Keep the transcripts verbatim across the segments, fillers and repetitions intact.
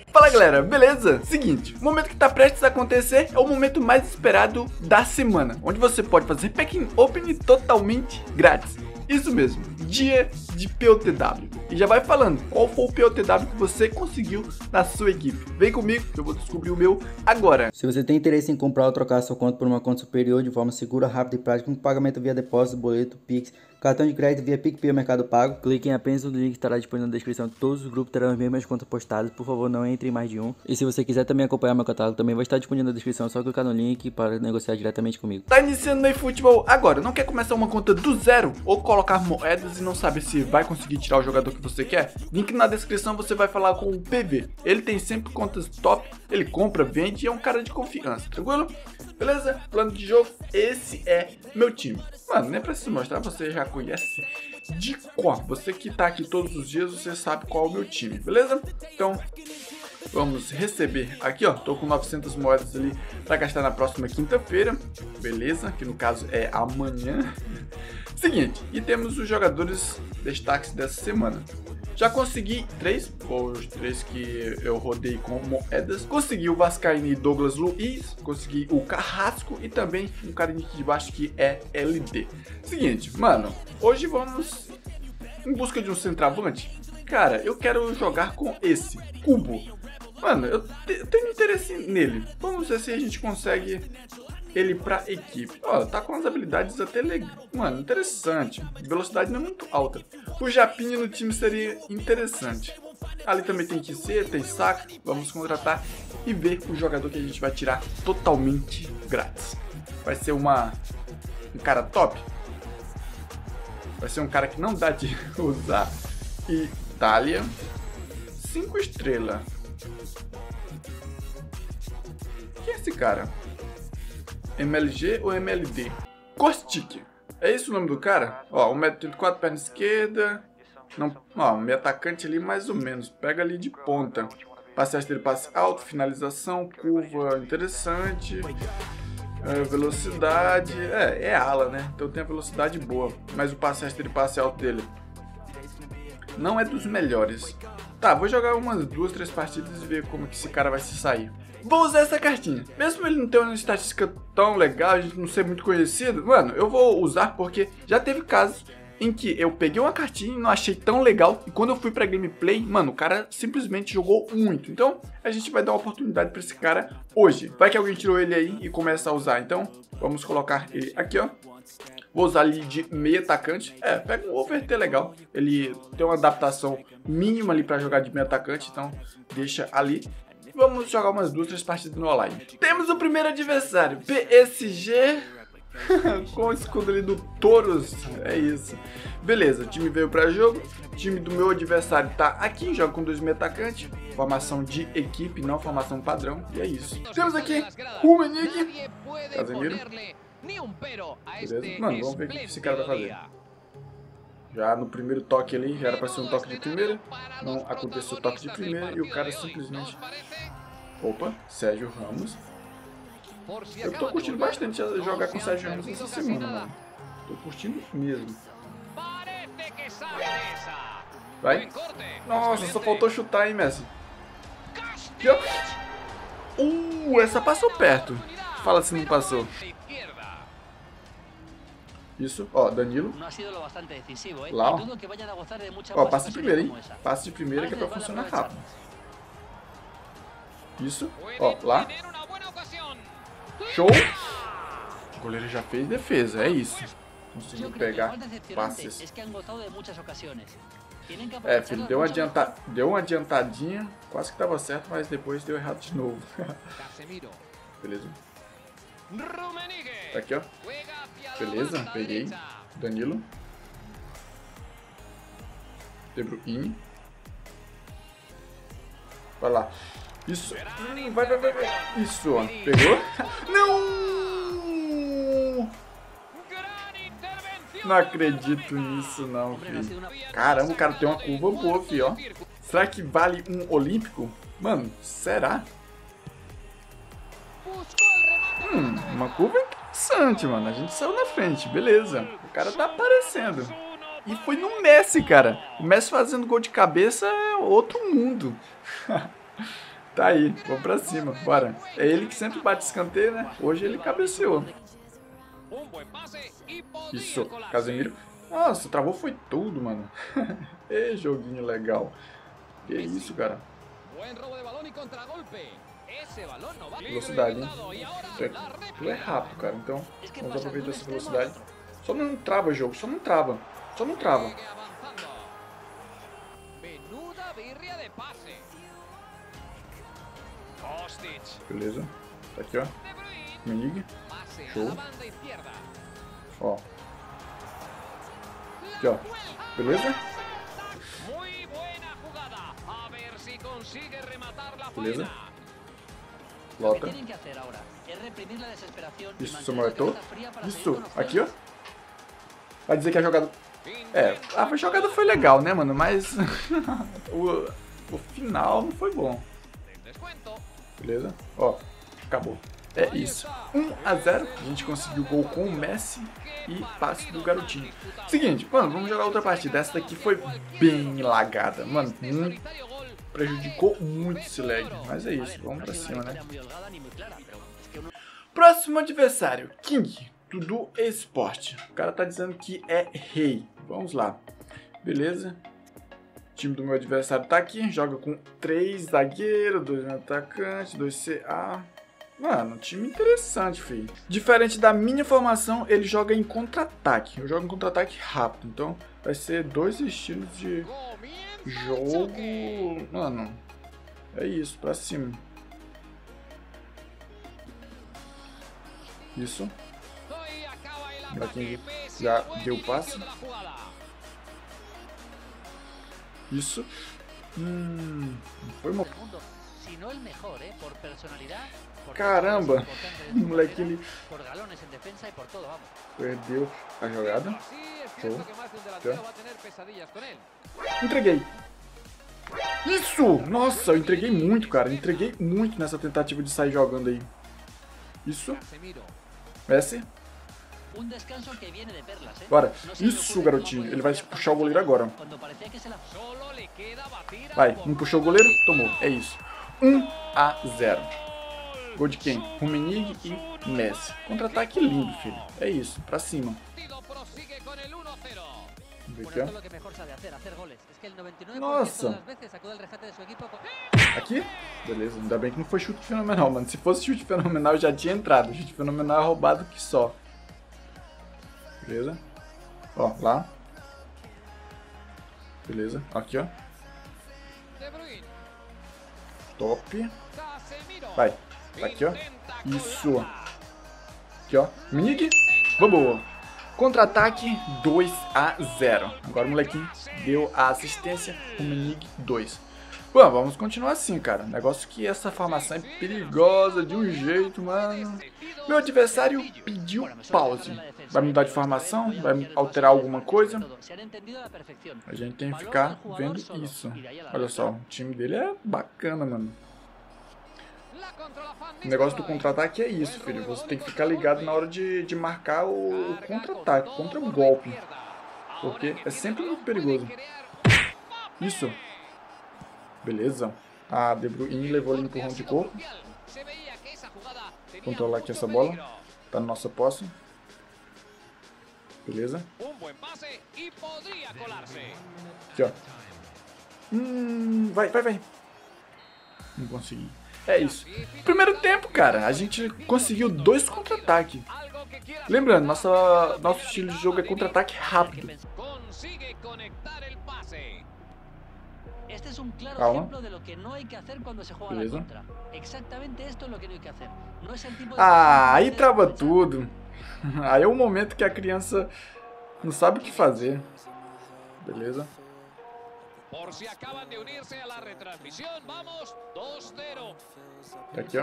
Fala galera, beleza? Seguinte, o momento que tá prestes a acontecer é o momento mais esperado da semana, onde você pode fazer Packing Open totalmente grátis. Isso mesmo, dia de P O T W. E já vai falando qual foi o P O T W que você conseguiu na sua equipe. Vem comigo que eu vou descobrir o meu agora. Se você tem interesse em comprar ou trocar sua conta por uma conta superior de forma segura, rápida e prática, com pagamento via depósito, boleto, Pix, cartão de crédito via PicPay ou Mercado Pago, clique em apenas no link que estará disponível na descrição. Todos os grupos terão as mesmas contas postadas, por favor não entre em mais de um. E se você quiser também acompanhar meu catálogo, também vai estar disponível na descrição, é só clicar no link para negociar diretamente comigo. Tá iniciando no eFootball agora, não quer começar uma conta do zero ou colocar moedas e não sabe se vai conseguir tirar o jogador que você quer? Link na descrição, você vai falar com o P V. Ele tem sempre contas top, ele compra, vende e é um cara de confiança, tranquilo? Beleza? Plano de jogo, esse é meu time. Mano, nem preciso mostrar, você já conhece de cor. Você que tá aqui todos os dias, você sabe qual é o meu time, beleza? Então, vamos receber aqui, ó. Tô com novecentas moedas ali pra gastar na próxima quinta-feira, beleza? Que no caso é amanhã. Seguinte, e temos os jogadores destaques dessa semana. Já consegui três, ou os três que eu rodei com moedas. Consegui o Vascaíno e Douglas Luiz. Consegui o Carrasco e também um carinha aqui de baixo que é L D. Seguinte, mano, hoje vamos em busca de um centroavante. Cara, eu quero jogar com esse, Cubo. Mano, eu, te, eu tenho interesse nele. Vamos ver se a gente consegue ele pra equipe. Ó, tá com as habilidades até legal. Mano, interessante. Velocidade não é muito alta. O Japinha no time seria interessante. Ali também tem que ser, tem saca. Vamos contratar e ver o jogador que a gente vai tirar totalmente grátis. Vai ser uma um cara top. Vai ser um cara que não dá de usar. Itália. cinco estrelas. Quem é esse cara? M L G ou M L D? Kostic. É esse o nome do cara? Ó, um metro e trinta e quatro, perna esquerda. Não, ó, meio atacante ali mais ou menos. Pega ali de ponta. Passe rasteiro, passe alto, finalização, curva interessante. É, velocidade. É, é ala, né? Então tem a velocidade boa. Mas o passe rasteiro e passe alto dele não é dos melhores. Tá, vou jogar umas duas, três partidas e ver como que esse cara vai se sair. Vou usar essa cartinha. Mesmo ele não ter uma estatística tão legal, a gente não ser muito conhecido, mano, eu vou usar porque já teve casos em que eu peguei uma cartinha e não achei tão legal. E quando eu fui pra gameplay, mano, o cara simplesmente jogou muito. Então, a gente vai dar uma oportunidade pra esse cara hoje. Vai que alguém tirou ele aí e começa a usar. Então, vamos colocar ele aqui, ó. Vou usar ali de meio atacante. É, pega um over T legal. Ele tem uma adaptação mínima ali pra jogar de meio atacante. Então, deixa ali. Vamos jogar umas duas, três partidas no online. Temos o primeiro adversário, P S G, com o escudo ali do Touros, é isso. Beleza, o time veio para jogo, o time do meu adversário tá aqui, joga com dois meio atacantes, formação de equipe, não formação padrão, e é isso. Temos aqui Rummenigge, Casemiro. Beleza, mano, vamos ver o que esse cara vai fazer. Já no primeiro toque ali, já era para ser um toque de primeira, não aconteceu o toque de primeira e o cara simplesmente... Opa, Sérgio Ramos. Eu tô curtindo bastante jogar com o Sérgio Ramos essa semana, mano. Tô curtindo mesmo. Vai. Nossa, só faltou chutar, hein, Messi. Uh, essa passou perto. Fala se não passou. Isso, ó, Danilo. Lá, ó. Ó, passe de primeira, hein? Passe de primeira que é pra funcionar rápido. Isso, ó, lá. Show! O goleiro já fez defesa, é isso. Conseguiu pegar passes. É, filho, deu uma, adianta... deu uma adiantadinha. Quase que tava certo, mas depois deu errado de novo. Beleza. Tá aqui, ó. Beleza, peguei. Danilo. De Bruyne. Vai lá. Isso. Hum, vai, vai, vai, vai. Isso, ó. Pegou. Não! Não acredito nisso, não, filho. Caramba, o cara tem uma curva boa, filho, ó. Será que vale um olímpico? Mano, será? Hum, uma curva interessante, mano. A gente saiu na frente, beleza. O cara tá aparecendo. E foi no Messi, cara. O Messi fazendo gol de cabeça é outro mundo. Tá aí, vamos pra cima, bora. É ele que sempre bate escanteio, né? Hoje ele cabeceou. Isso, Casemiro. Nossa, travou foi tudo, mano. Ê, joguinho legal. Que isso, cara. Velocidade, hein? Tu é rápido, cara. Então, vamos aproveitar essa velocidade. Só não trava o jogo, só não trava. Só não trava. Beleza. Tá aqui, ó. Menig. Show. Ó. Aqui, ó. Beleza? Beleza. Lota. Isso, Samuel Eto'o. Isso. Aqui, ó. Vai dizer que a jogada... É, a jogada foi legal, né, mano? Mas o, o final não foi bom. Beleza? Ó, acabou. É isso. um a zero. A gente conseguiu gol com o Messi e passe do garotinho. Seguinte, mano, vamos jogar outra partida. Essa daqui foi bem lagada. Mano, muito, prejudicou muito esse lag. Mas é isso, vamos pra cima, né? Próximo adversário, King, do Esporte. O cara tá dizendo que é rei. Vamos lá. Beleza. O time do meu adversário tá aqui. Joga com três zagueiros, dois atacantes, dois C A. Mano, time interessante, filho. Diferente da minha formação, ele joga em contra-ataque. Eu jogo em contra-ataque rápido. Então, vai ser dois estilos de jogo. Mano, é isso, pra cima. Isso. Aqui já deu o passe. Isso. Hum, foi uma... Caramba, o moleque ele perdeu a jogada. Show. Entreguei. Isso! Nossa, eu entreguei muito, cara. Entreguei muito nessa tentativa de sair jogando aí. Isso. Messi. Bora. Isso, garotinho. Ele vai puxar o goleiro agora. Vai. Não puxou o goleiro? Tomou. É isso. um a zero. Gol de quem? Rummenigge e Messi. Contra-ataque lindo, filho. É isso. Pra cima. Vamos ver aqui, ó. Nossa. Aqui? Beleza. Ainda bem que não foi chute fenomenal, mano. Se fosse chute fenomenal, já tinha entrado. Chute fenomenal é roubado que só. Beleza. Ó, lá. Beleza. Aqui, ó. Top. Vai. Aqui, ó. Isso. Aqui, ó. Menig. Boa. Contra-ataque dois a zero. Agora o molequinho deu a assistência. O Menig dois. Bom, vamos continuar assim, cara. Negócio que essa formação é perigosa de um jeito, mano. Meu adversário pediu pause. Vai mudar de formação? Vai alterar alguma coisa? A gente tem que ficar vendo isso. Olha só, o time dele é bacana, mano. O negócio do contra-ataque é isso, filho. Você tem que ficar ligado na hora de, de marcar o, o contra-ataque, contra o golpe. Porque é sempre muito perigoso. Isso. Beleza. A De Bruyne levou ali um empurrão de corpo. Controlar aqui essa bola. Tá na nossa posse. Beleza. Aqui, ó. Hum, vai, vai, vai. Não consegui. É isso. Primeiro tempo, cara, a gente conseguiu dois contra-ataques. Lembrando, nossa, nosso estilo de jogo é contra-ataque rápido. Calma. Beleza. Ah, aí trava tudo. Aí é o momento que a criança não sabe o que fazer. Beleza. Tá aqui, ó.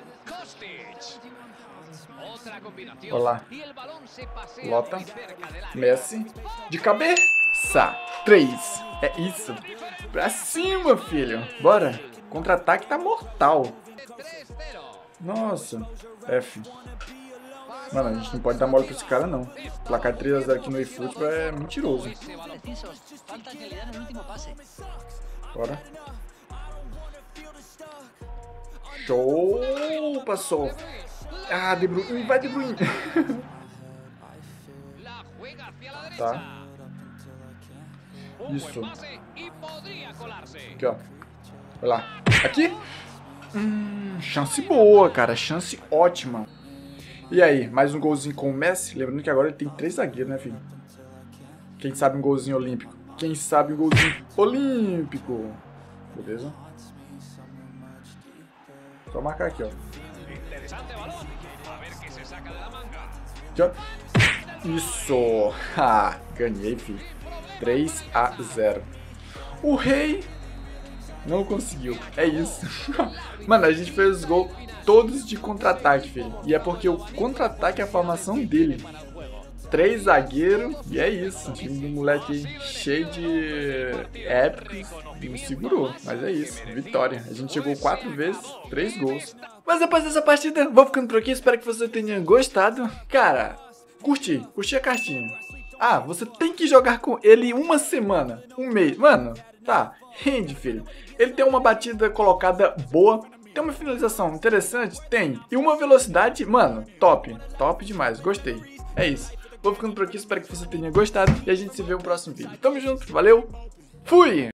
Olha lá. Lota. Messi. De cabeça. três. É isso. Pra cima, filho. Bora. Contra-ataque tá mortal. Nossa. F. Mano, a gente não pode dar mole pra esse cara, não. Placar três a zero aqui no eFootball é mentiroso. Bora. Show! Passou. Ah, De Bruyne. Vai, De Bruyne. Tá. Isso. Aqui, ó. Vai lá. Aqui. Hum, chance boa, cara. Chance ótima. E aí, mais um golzinho com o Messi. Lembrando que agora ele tem três zagueiros, né, filho? Quem sabe um golzinho olímpico? Quem sabe um golzinho olímpico? Beleza? Só marcar aqui, ó. Aqui, ó. Isso! Ah, ganhei, filho. três a zero. O rei não conseguiu. É isso. Mano, a gente fez os gols todos de contra-ataque, filho. E é porque o contra-ataque é a formação dele. Três zagueiros e é isso. O time do moleque aí, cheio de épicos, não segurou. Mas é isso. Vitória. A gente chegou quatro vezes, três gols. Mas depois dessa partida, vou ficando por aqui. Espero que você tenha gostado. Cara, curti. Curti a cartinha. Ah, você tem que jogar com ele uma semana, um mês. Mano, tá, rende, filho. Ele tem uma batida colocada boa, tem uma finalização interessante, tem. E uma velocidade, mano, top. Top demais, gostei. É isso. Vou ficando por aqui, espero que você tenha gostado. E a gente se vê no próximo vídeo. Tamo junto, valeu, fui!